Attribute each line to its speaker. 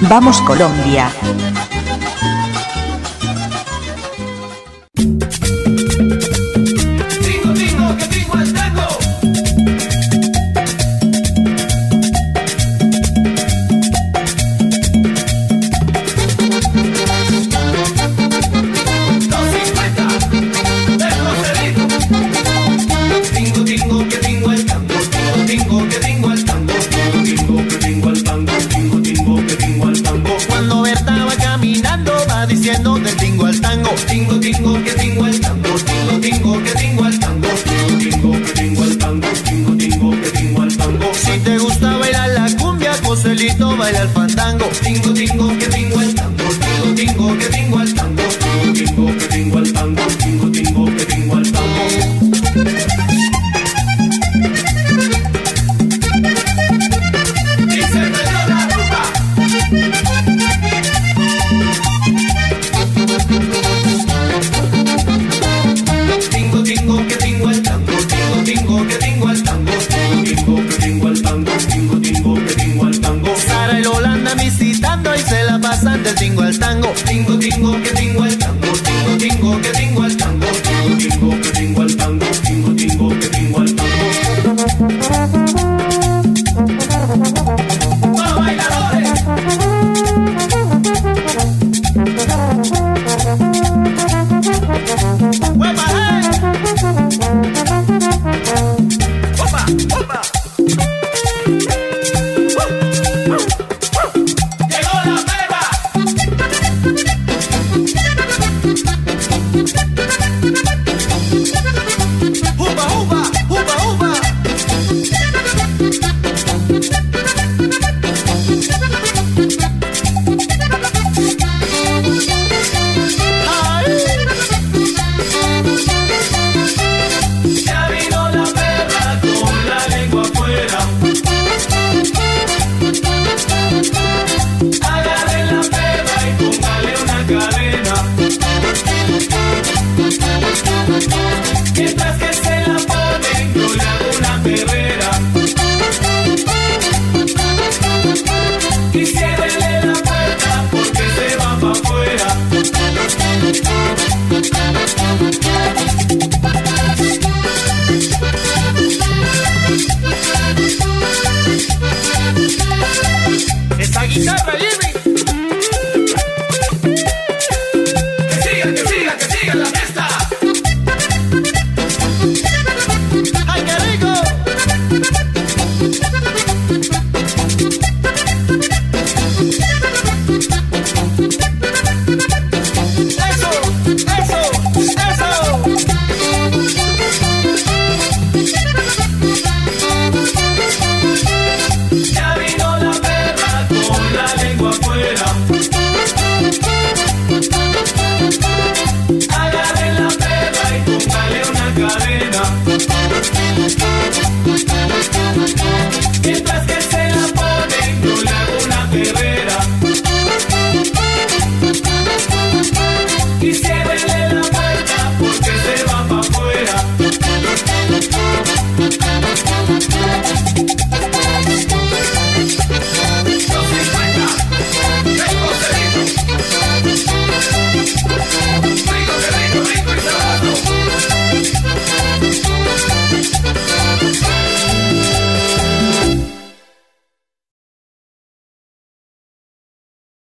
Speaker 1: Vamos Colombia.
Speaker 2: Baila el fandango, tingo, tingo, que tingo el tango, tingo, tingo, que tingo el tango, tingo, tingo, que tingo el tango, tingo, tingo, que tingo el tango. Y se perdió la ruta. Tingo, tingo, que tingo el tango, tingo, tingo, que tingo el tango, tingo, tingo, que tingo el tango, tingo, tingo, que tingo el tango. Sara y Lola andan visitando y se la pasan del tingo al tango. Tingo, tingo, que tingo el tango, tingo, tingo, que tingo el tango, tingo, tingo, que tingo el tango, tingo, tingo, que tingo el tango. ¡Vamos, bailadores! ¡Huepa, ¡opa, opa! Mientras que se la ponen, yo le hago una perrera. Y ciérrele la puerta porque se va pa' afuera. Esa guitarra, Jimmy. Que siga la fiesta. ¡Ay, qué rico! ¡Eso! ¡Eso! ¡Eso! Ya vino la perra con la lengua afuera. Agarre la perra y póngale una cadena. Mientras